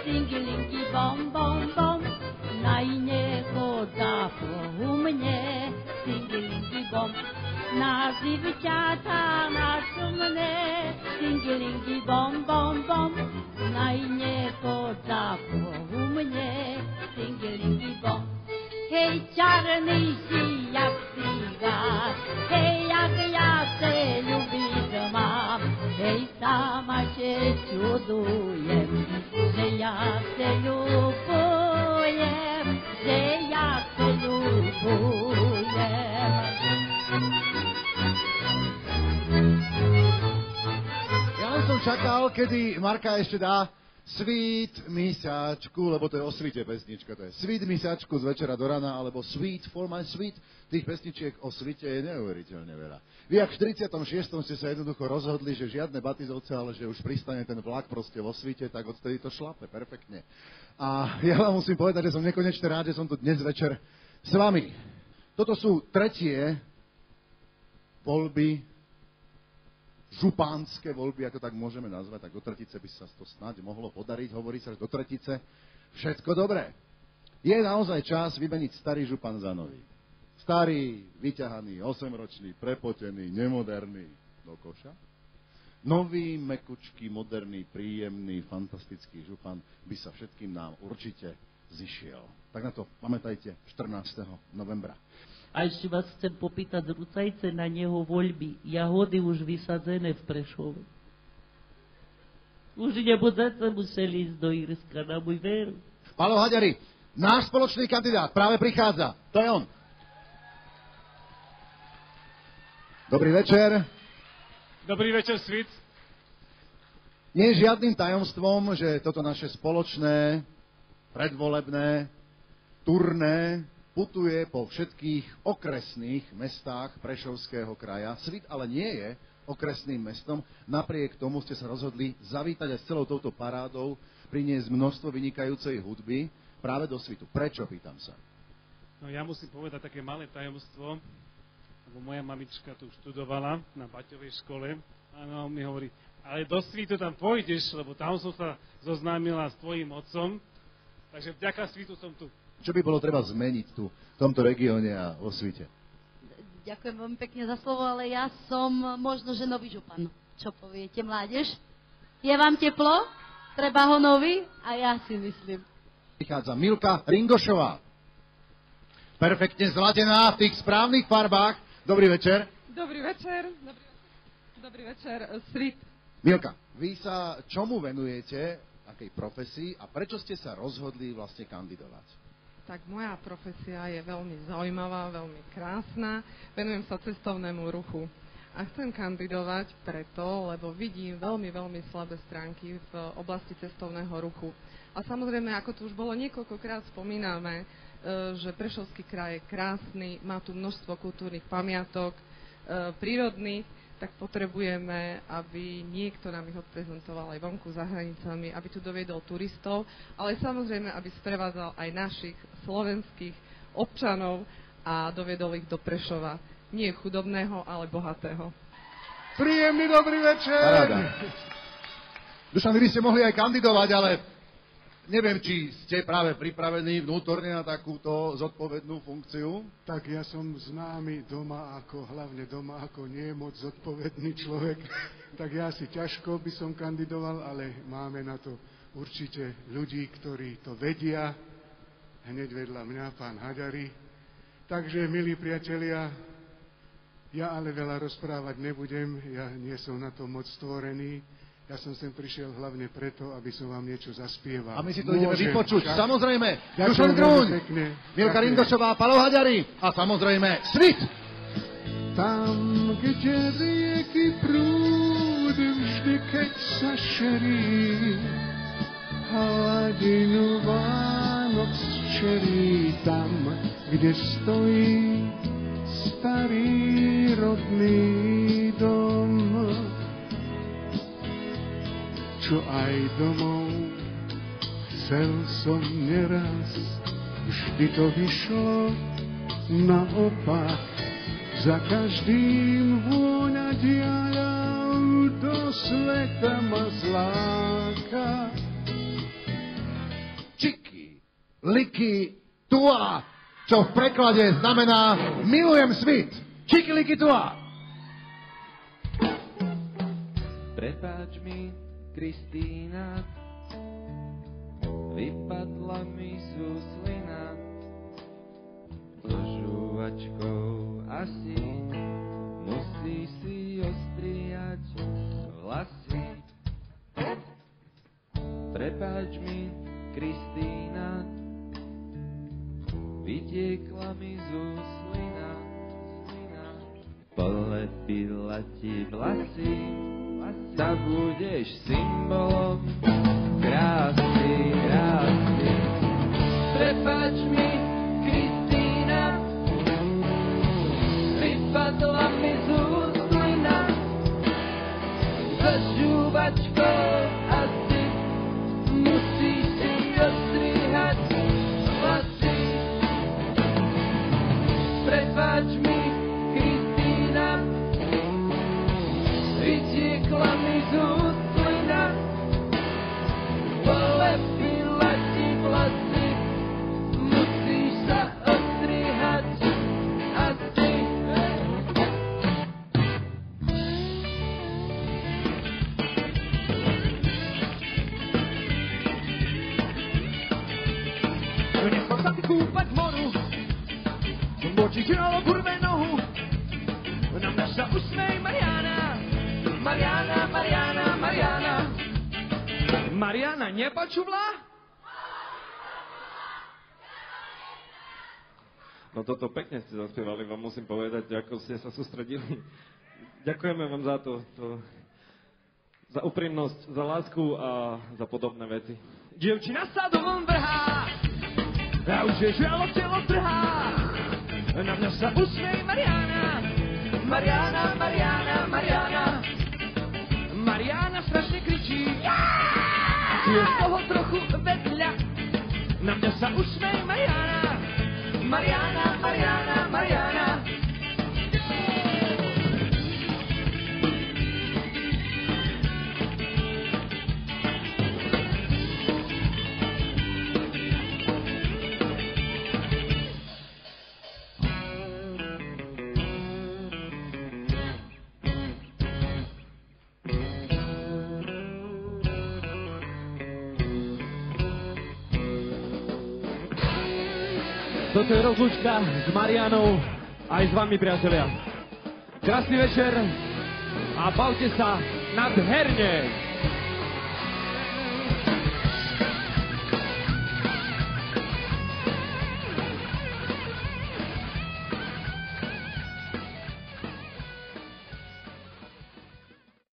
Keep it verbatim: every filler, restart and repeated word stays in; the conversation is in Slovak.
Tingy-lingy bom bom bom, na inie chodza po mnie. Tingy-lingy bom, na żywciata na szumne. Tingy-lingy bom bom bom, na inie chodza po mnie. Tingy-lingy bom. Hej, czarny jak cygar, hej, jak ja się lubić mam. Hej, sama się cudujemy, że ja się lubujem, że ja się lubujem. Ja len som čakal, kedy Marka ešte dá Sweet Misiačku, lebo to je o svite pesnička, to je Sweet Misiačku z večera do rana, alebo Sweet for my sweet. Tých pesničiek o svite je neuveriteľne veľa. Vy ak v štyridsiatom šiestom ste sa jednoducho rozhodli, že žiadne Batizovce, ale že už pristane ten vlak proste vo svite, tak odtedy to šlape perfektne. A ja vám musím povedať, že som nekonečne rád, že som tu dnes večer s vami. Toto sú tretie voľby, župánske voľby, ako tak môžeme nazvať, tak do tretice by sa to snáď mohlo podariť, hovorí sa, že do tretice všetko dobré. Je naozaj čas vymeniť starý župan za nový. Starý, vyťahaný, osemročný, prepotený, nemoderný do koša. Nový, mekučký, moderný, príjemný, fantastický župan by sa všetkým nám určite zišiel. Tak na to pamätajte štrnásteho novembra. A ešte vás chcem popýtať, zrúcajte na neho voľby. Jahody už vysadzené v Prešove. Už nebudete museli ísť do Írska, na môj veru. Pálo Haďari, náš spoločný kandidát práve prichádza. To je on. Dobrý večer. Dobrý večer, Svit. Nie je žiadnym tajomstvom, že toto naše spoločné, predvolebné, turné putuje po všetkých okresných mestách Prešovského kraja. Svit ale nie je okresným mestom. Napriek tomu ste sa rozhodli zavítať aj s celou touto parádou, priniesť množstvo vynikajúcej hudby práve do Svitu. Prečo, pýtam sa? No ja musím povedať také malé tajomstvo, lebo moja mamička tu študovala na Baťovej škole. Áno, mi hovorí, ale do Svitu tam pôjdeš, lebo tam som sa zoznámila s tvojím otcom. Takže vďaka Svitu som tu. Čo by bolo treba zmeniť tu, v tomto regióne a vo Svite? Ďakujem veľmi pekne za slovo, ale ja som možno, že nový župan. Čo poviete, mládež? Je vám teplo? Treba ho nový? A ja si myslím. Prichádza Milka Ringošová. Perfektne zladená v tých správnych farbách. Dobrý večer. Dobrý večer. Dobrý, dobrý večer, Svit. Milka, vy sa čomu venujete, akej profesii a prečo ste sa rozhodli vlastne kandidovať? Tak moja profesia je veľmi zaujímavá, veľmi krásna. Venujem sa cestovnému ruchu. A chcem kandidovať preto, lebo vidím veľmi, veľmi slabé stránky v oblasti cestovného ruchu. A samozrejme, ako tu už bolo niekoľkokrát spomínané, že Prešovský kraj je krásny, má tu množstvo kultúrnych pamiatok, prírodných, tak potrebujeme, aby niekto nám ich odprezentoval aj vonku za hranicami, aby tu doviedol turistov, ale samozrejme, aby sprevádzal aj našich slovenských občanov a doviedol ich do Prešova. Nie chudobného, ale bohatého. Príjemný dobrý večer! Paráda. Dušan, vy by ste mohli aj kandidovať, ale neviem, či ste práve pripravení vnútorne na takúto zodpovednú funkciu. Tak ja som známy doma ako, hlavne doma ako nie moc zodpovedný človek. Tak ja si ťažko by som kandidoval, ale máme na to určite ľudí, ktorí to vedia. Hneď vedľa mňa pán Haďari. Takže, milí priatelia, ja ale veľa rozprávať nebudem, ja nie som na to moc stvorený. Ja som sem prišiel hlavne preto, aby som vám niečo zaspieval. A my si to ideme vypočuť. Čak... Samozrejme, Dušan Gruň, Milka Ringošová, Pálo Haďari a samozrejme Svit. Tam, kde rieky prúd, vždy keď sa šerí, hladinu Vánoc čerí. Tam, kde stojí starý rodný dom, čo aj domov chcel som neraz, vždy to vyšlo naopak. Za každým vôňa diaľav do sveta ma zláka. Čiki, liki, tua, čo v preklade znamená milujem svit. Čiki, liki, tua. Prepáč mi, Kristína, vypadla mi súslina, so žúvačkou asi musí si ostriať vlasy. Prepáč mi, Kristína, vytiekla mi zúslina, polepila ti vlasy, tak budeš symbolom krásy, krásy. Prepáč mi, Kristína, vypadla mi zúslina, za žúvačkou asi musíš si ostrihať vlasy. Prepáč mi, Kristína, vytiekla mi zúslina, polepila ti vlasy, musíš sa ostrihať asi. Nechal sa ty kúpať v moru, močí telo kurve nohu, na mňa sa usmej Mariana, Mariana, Mariana, Mariana. Mariana nepočula? No toto pekne ste zaspievali, vám musím povedať, ako ste sa sústredili. Ďakujeme vám za to, to, za úprimnosť, za lásku a za podobné veci. Dievčina sa domom vrhá, a už je želo telo trhá, na mňa sa usmej Mariana, Mariana, Mariana, Mariana. Mariana strašne kričí, je z toho trochu vedľa, na mňa sa usmej Mariana, Mariana, Mariana, Mariana. Toto je rozlúčka s Marianou aj s vami, priatelia. Krásny večer a bavte sa nádherne.